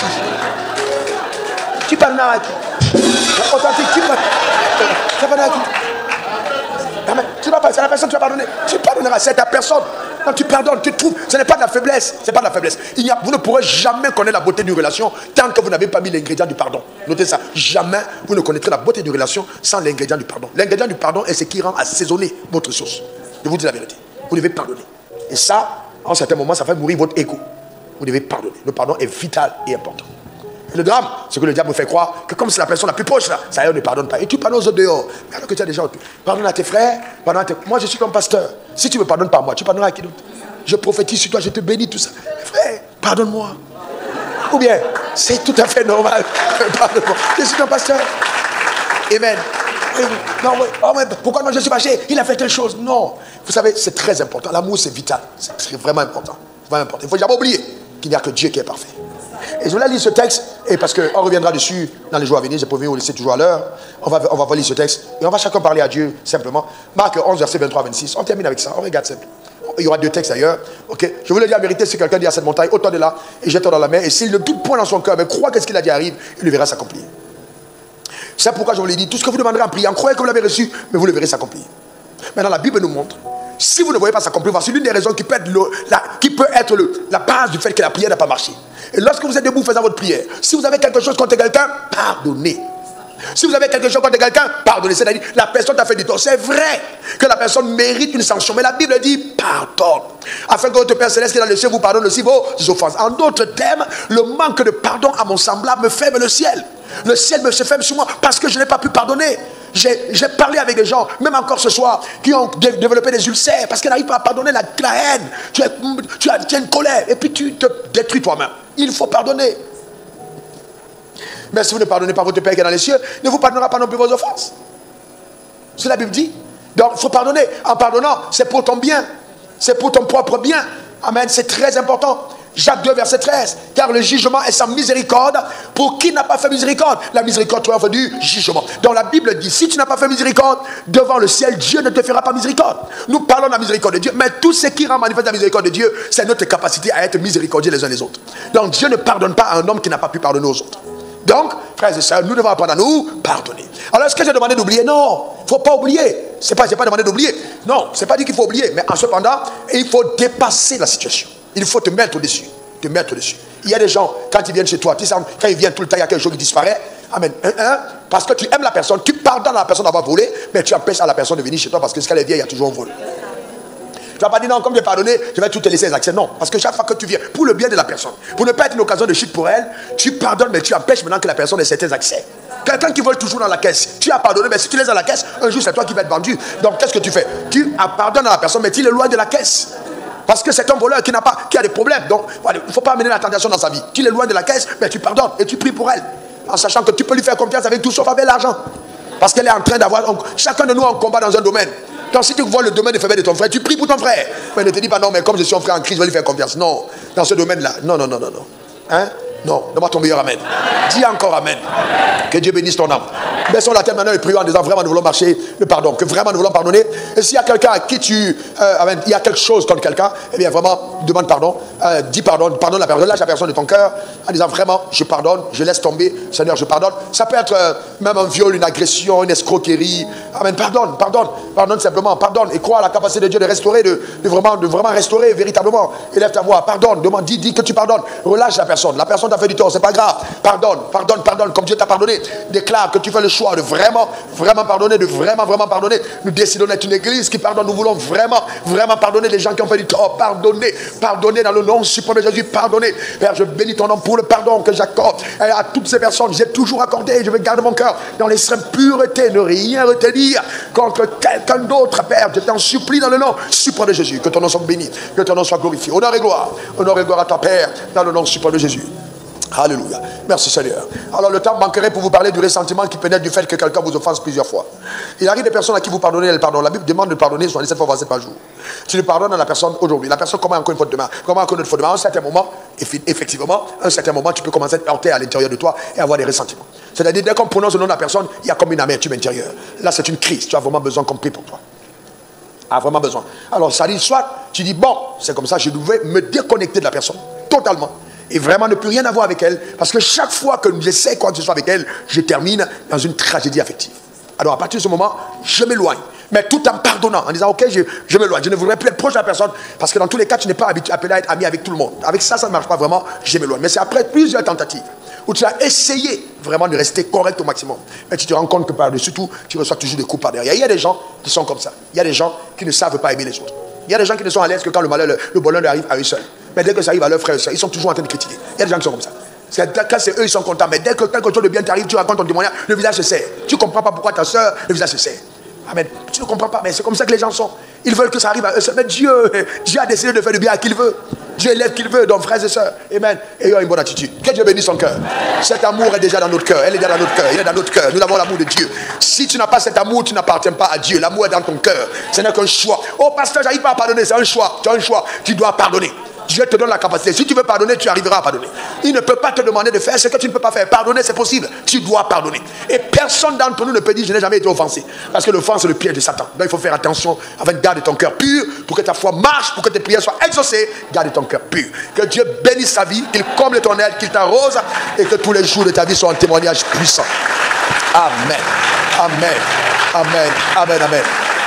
Tu pardonneras à qui? Authentique, tu pardonneras à qui? Amen. Tu vas passer à la personne, tu vas pardonner. Tu pardonneras, c'est ta personne. Quand tu pardonnes, tu trouves, ce n'est pas de la faiblesse. Ce n'est pas de la faiblesse. Il y a, vous ne pourrez jamais connaître la beauté d'une relation tant que vous n'avez pas mis l'ingrédient du pardon. Notez ça. Jamais vous ne connaîtrez la beauté d'une relation sans l'ingrédient du pardon. L'ingrédient du pardon est ce qui rend assaisonner votre sauce. Je vous dis la vérité. Vous devez pardonner. Et ça, en certains moments, ça fait mourir votre égo. Vous devez pardonner. Le pardon est vital et important. Et le drame, c'est que le diable me fait croire que comme c'est la personne la plus proche là, ça y est, on ne pardonne pas. Et tu pardonnes aux autres dehors. Mais alors que tu as des gens, pardonne à tes frères, pardonne à tes... Moi, je suis comme pasteur. Si tu me pardonnes pas moi, tu pardonneras à qui d'autre? Je prophétise sur toi, je te bénis, tout ça. Frère, pardonne-moi. Ou bien, c'est tout à fait normal. Pardonne-moi. Je suis ton pasteur. Amen. Non, oh, mais pourquoi moi je suis fâché? Il a fait telle chose. Non. Vous savez, c'est très important. L'amour, c'est vital. C'est vraiment important. Vraiment important. Il ne faut jamais oublier qu'il n'y a que Dieu qui est parfait. Et je voulais lire ce texte, et parce qu'on reviendra dessus dans les jours à venir, j'ai prévu vous laisser toujours à l'heure. On va, on va lire ce texte, et on va chacun parler à Dieu simplement. Marc onze, verset vingt-trois à vingt-six. On termine avec ça, on regarde simple. Il y aura deux textes d'ailleurs. Okay. Je voulais dire la vérité, si quelqu'un dit à cette montagne, ôte-toi de là, et jette-toi dans la mer, et s'il ne doute point dans son cœur, mais croit que ce qu'il a dit arrive, il le verra s'accomplir. C'est pourquoi je vous l'ai dit, tout ce que vous demanderez en priant, croyez que vous l'avez reçu, mais vous le verrez s'accomplir. Maintenant, la Bible nous montre, si vous ne voyez pas s'accomplir, voici l'une des raisons qui peut être, le, la, qui peut être le, la base du fait que la prière n'a pas marché. Et lorsque vous êtes debout faisant votre prière, si vous avez quelque chose contre quelqu'un, pardonnez. Si vous avez quelque chose contre quelqu'un, pardonnez. C'est-à-dire, la personne t'a fait du tort. C'est vrai que la personne mérite une sanction, mais la Bible dit pardonne. Afin que votre Père Céleste qui est dans le ciel vous pardonne aussi vos offenses. En d'autres termes, le manque de pardon à mon semblable me ferme le ciel. Le ciel me se ferme sur moi parce que je n'ai pas pu pardonner. J'ai parlé avec des gens, même encore ce soir, qui ont dé développé des ulcères parce qu'ils n'arrivent pas à pardonner la, la haine. Tu as, tu, as, tu as une colère et puis tu te détruis toi-même. Il faut pardonner. Mais si vous ne pardonnez pas votre Père qui est dans les cieux, ne vous pardonnera pas non plus vos offenses. C'est ce que la Bible dit. Donc il faut pardonner. En pardonnant, c'est pour ton bien. C'est pour ton propre bien. Amen. C'est très important. Jacques deux, verset treize. Car le jugement est sans miséricorde pour qui n'a pas fait miséricorde. La miséricorde triomphe du jugement. Donc la Bible dit, si tu n'as pas fait miséricorde, devant le ciel, Dieu ne te fera pas miséricorde. Nous parlons de la miséricorde de Dieu, mais tout ce qui rend manifeste la miséricorde de Dieu, c'est notre capacité à être miséricordieux les uns les autres. Donc Dieu ne pardonne pas à un homme qui n'a pas pu pardonner aux autres. Donc, frères et sœurs, nous devons apprendre à nous pardonner. Alors, est-ce que j'ai demandé d'oublier? Non, il ne faut pas oublier. C'est pas, j'ai pas demandé d'oublier. Non, c'est pas dit qu'il faut oublier. Mais en cependant, il faut dépasser la situation. Il faut te mettre au-dessus. Te mettre au-dessus. Il y a des gens, quand ils viennent chez toi, tu sais, quand ils viennent tout le temps, il y a quelque chose qui disparaît. Amen. Hein, hein, parce que tu aimes la personne, tu pardonnes à la personne d'avoir volé, mais tu empêches à la personne de venir chez toi parce que ce qu'elle est vieille, il y a toujours un vol. Tu vas pas dire non, comme j'ai pardonné, je vais tout te laisser les accès. Non, parce que chaque fois que tu viens, pour le bien de la personne, pour ne pas être une occasion de chute pour elle, tu pardonnes, mais tu empêches maintenant que la personne ait certains accès. Quelqu'un qui vole toujours dans la caisse, tu as pardonné, mais si tu laisses dans la caisse, un jour c'est toi qui vas être vendu. Donc qu'est-ce que tu fais? Tu pardonnes à la personne, mais tu l'éloignes de la caisse. Parce que c'est un voleur qui n'a pas, qui a des problèmes. Donc, voilà, il ne faut pas amener la tentation dans sa vie. Tu l'éloignes de la caisse, mais tu pardonnes et tu pries pour elle. En sachant que tu peux lui faire confiance avec tout sauf avec l'argent. Parce qu'elle est en train d'avoir... Chacun de nous a un combat dans un domaine. Donc si tu vois le domaine de faiblesse de ton frère, tu pries pour ton frère. Mais ne te dis pas non, mais comme je suis un frère en crise, je vais lui faire confiance. Non, dans ce domaine-là. Non, non, non, non, non. Hein? Non, donne-moi ton meilleur amen. Dis encore amen. Que Dieu bénisse ton âme. Baissons la tête maintenant et prions en disant vraiment nous voulons marcher le pardon. Que vraiment nous voulons pardonner. Et s'il y a quelqu'un à qui tu... Euh, amen, il y a quelque chose contre quelqu'un, eh bien vraiment demande pardon. Euh, dis pardon, pardonne la personne. Lâche la personne de ton cœur en disant vraiment je pardonne, je laisse tomber. Seigneur, je pardonne. Ça peut être euh, même un viol, une agression, une escroquerie. Amen, pardonne, pardonne. Pardonne simplement, pardonne. Et crois à la capacité de Dieu de restaurer, de, de, vraiment, de vraiment restaurer véritablement. Élève ta voix, pardonne, demande, dis, dis que tu pardonnes. Relâche la personne. La personne t'a fait du tort, c'est pas grave. Pardonne, pardonne, pardonne, comme Dieu t'a pardonné. Déclare que tu fais le choix de vraiment, vraiment pardonner, de vraiment, vraiment pardonner. Nous décidons d'être une église qui pardonne. Nous voulons vraiment, vraiment pardonner les gens qui ont fait du tort. Pardonner, pardonner dans le nom suprême de Jésus. Pardonner. Père, je bénis ton nom pour le pardon que j'accorde à toutes ces personnes. J'ai toujours accordé. Je vais garder mon cœur dans l'extrême pureté. Ne rien retenir contre quelqu'un d'autre. Père, je t'en supplie dans le nom suprême de Jésus. Que ton nom soit béni, que ton nom soit glorifié. Honneur et gloire. Honneur et gloire à ta Père dans le nom suprême de Jésus. Alléluia. Merci Seigneur. Alors le temps manquerait pour vous parler du ressentiment qui pénètre du fait que quelqu'un vous offense plusieurs fois. Il arrive des personnes à qui vous pardonnez, elles pardonnent. La Bible demande de pardonner soixante-dix-sept fois vingt-sept par jour. Tu le pardonnes à la personne aujourd'hui. La personne commet encore une faute demain. Commet encore une faute demain. À un certain moment, effectivement, à un certain moment, tu peux commencer à te heurter à l'intérieur de toi et avoir des ressentiments. C'est-à-dire, dès qu'on prononce le nom de la personne, il y a comme une amertume intérieure. Là, c'est une crise. Tu as vraiment besoin qu'on prie pour toi. A vraiment besoin. Alors, ça dit, soit tu dis, bon, c'est comme ça, je devais me déconnecter de la personne, totalement. Et vraiment ne plus rien avoir avec elle. Parce que chaque fois que j'essaie quoi que ce soit avec elle, je termine dans une tragédie affective. Alors à partir de ce moment, je m'éloigne. Mais tout en pardonnant, en disant, ok, je, je m'éloigne. Je ne voudrais plus être proche de la personne. Parce que dans tous les cas, tu n'es pas habitué, appelé à être ami avec tout le monde. Avec ça, ça ne marche pas vraiment. Je m'éloigne. Mais c'est après plusieurs tentatives où tu as essayé vraiment de rester correct au maximum. Mais tu te rends compte que par-dessus tout, tu reçois toujours des coups par derrière. Il y a des gens qui sont comme ça. Il y a des gens qui ne savent pas aimer les autres. Il y a des gens qui ne sont à l'aise que quand le malheur, le, le bonheur leur arrive à eux seuls. Mais dès que ça arrive à leurs frères et sœurs, ils sont toujours en train de critiquer. Il y a des gens qui sont comme ça. Quand c'est eux, ils sont contents. Mais dès que quelque chose de bien t'arrive, tu racontes ton témoignage, le visage se serre. Tu ne comprends pas pourquoi ta soeur, le visage se serre. Amen. Tu ne comprends pas, mais c'est comme ça que les gens sont. Ils veulent que ça arrive à eux seuls. Mais Dieu, Dieu a décidé de faire du bien à qui il veut. Dieu élève qui il veut, donc frères et sœurs. Amen. Ayons une bonne attitude. Que Dieu bénisse son cœur. Cet amour est déjà dans notre cœur. Elle est déjà dans notre cœur. Il est dans notre cœur. Nous avons l'amour de Dieu. Si tu n'as pas cet amour, tu n'appartiens pas à Dieu. L'amour est dans ton cœur. Ce n'est qu'un choix. Oh, pasteur, j'arrive pas à pardonner. C'est un choix. Tu as un choix. Tu dois pardonner. Dieu te donne la capacité. Si tu veux pardonner, tu arriveras à pardonner. Il ne peut pas te demander de faire ce que tu ne peux pas faire. Pardonner, c'est possible. Tu dois pardonner. Et personne d'entre nous ne peut dire je n'ai jamais été offensé. Parce que l'offense, c'est le piège de Satan. Donc il faut faire attention afin de garder ton cœur pur, pour que ta foi marche, pour que tes prières soient exaucées. Garde ton cœur pur. Que Dieu bénisse ta vie, qu'il comble ton aide, qu'il t'arrose et que tous les jours de ta vie soient un témoignage puissant. Amen. Amen. Amen. Amen. Amen.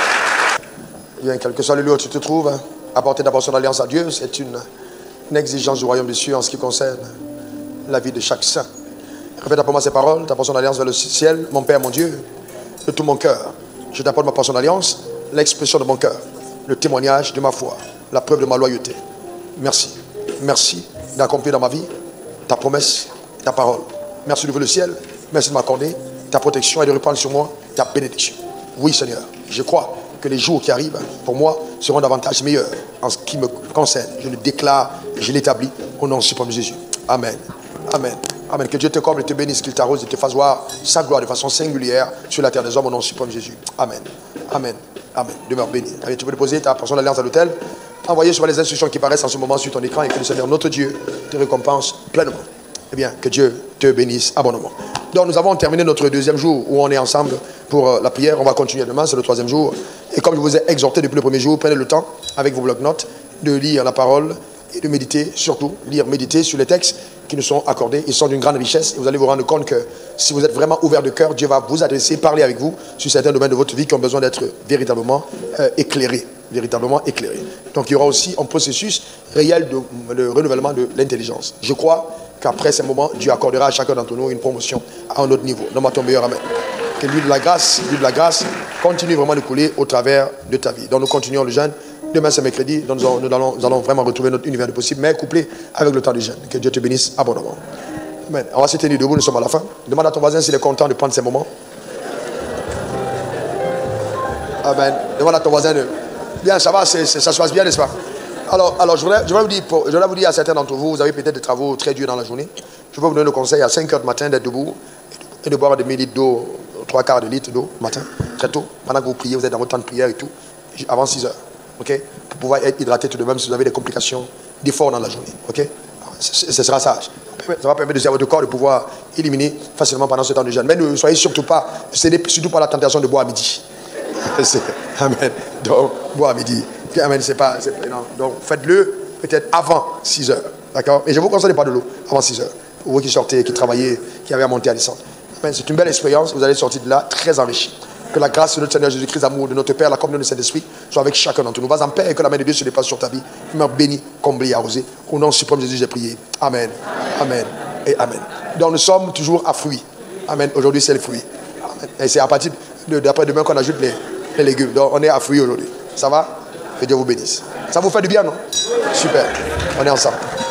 Bien, quel que soit le lieu où tu te trouves, hein, apporter d'abord son alliance à Dieu, c'est une, une exigence du royaume des cieux en ce qui concerne la vie de chaque saint. Répète après moi ces paroles, t'apportes son alliance vers le ciel, mon Père, mon Dieu, de tout mon cœur. Je t'apporte ma portion d'alliance, l'expression de mon cœur, le témoignage de ma foi, la preuve de ma loyauté. Merci. Merci d'accomplir dans ma vie ta promesse, ta parole. Merci d'ouvrir le ciel, merci de m'accorder ta protection et de reprendre sur moi ta bénédiction. Oui Seigneur, je crois que les jours qui arrivent, pour moi, seront davantage meilleurs en ce qui me concerne. Je le déclare, je l'établis au nom suprême de Jésus. Amen. Amen. Amen. Que Dieu te comble et te bénisse, qu'il t'arrose et te fasse voir sa gloire de façon singulière sur la terre des hommes au nom suprême de Jésus. Amen. Amen. Amen. Demeure béni. Allez, tu peux déposer ta portion d'alliance à l'autel. Envoyez sur les instructions qui paraissent en ce moment sur ton écran et que le Seigneur, notre Dieu, te récompense pleinement. Eh bien, que Dieu te bénisse abondamment. Donc, nous avons terminé notre deuxième jour où on est ensemble pour la prière. On va continuer demain, c'est le troisième jour. Et comme je vous ai exhorté depuis le premier jour, prenez le temps, avec vos blocs-notes, de lire la parole et de méditer, surtout, lire, méditer sur les textes qui nous sont accordés. Ils sont d'une grande richesse et vous allez vous rendre compte que si vous êtes vraiment ouvert de cœur, Dieu va vous adresser, parler avec vous sur certains domaines de votre vie qui ont besoin d'être véritablement euh, éclairés. Véritablement éclairés. Donc il y aura aussi un processus réel de, de renouvellement de l'intelligence. Je crois qu'après ces moments, Dieu accordera à chacun d'entre nous une promotion à un autre niveau. Nomme ton meilleur amen. Que l'huile de la grâce, l'huile de la grâce continue vraiment de couler au travers de ta vie. Donc nous continuons le jeûne. Demain c'est mercredi, donc nous allons, nous, allons, nous allons vraiment retrouver notre univers de possible, mais couplé avec le temps du jeûne. Que Dieu te bénisse abondamment. Amen. On va se tenir debout, nous sommes à la fin. Demande à ton voisin s'il est content de prendre ces moments. Amen. Demande à ton voisin de... Bien, ça va, c'est, c'est, ça se passe bien, n'est-ce pas? Alors, alors je, voudrais, je, voudrais vous dire, pour, je voudrais vous dire à certains d'entre vous, vous avez peut-être des travaux très durs dans la journée. Je peux vous donner le conseil à cinq heures du matin d'être debout et de boire des mille litres d'eau, trois quarts de litre d'eau le matin, très tôt. Pendant que vous priez, vous êtes dans votre temps de prière et tout, avant six heures. Okay? Pour pouvoir être hydraté tout de même si vous avez des complications d'efforts dans la journée. Okay? Ce, ce sera sage. Ça va permettre à votre corps de pouvoir éliminer facilement pendant ce temps de jeûne. Mais ne soyez surtout pas, cédez surtout pas la tentation de boire à midi. Amen. Donc, boire à midi. Amen. C'est pas, c'est, non. Donc, faites-le peut-être avant six heures. D'accord? Et je vous conseille de pas de l'eau avant six heures. Pour vous qui sortez, qui travaillez, qui avez à monter, à descendre. Amen. C'est une belle expérience. Vous allez sortir de là très enrichi. Que la grâce de notre Seigneur Jésus-Christ, l'amour de notre Père, la communion de Saint-Esprit soit avec chacun d'entre nous. Va en paix et que la main de Dieu se déplace sur ta vie. Meurs béni, comblé et arrosé. Au nom suprême de Jésus, j'ai prié. Amen. Amen. Et Amen. Donc nous sommes toujours à fruits. Amen. Aujourd'hui, c'est le fruit. Amen. Et c'est à partir de, d'après-demain qu'on ajoute les, les légumes. Donc on est à fruits aujourd'hui. Ça va? Que Dieu vous bénisse. Ça vous fait du bien, non? Super. On est ensemble.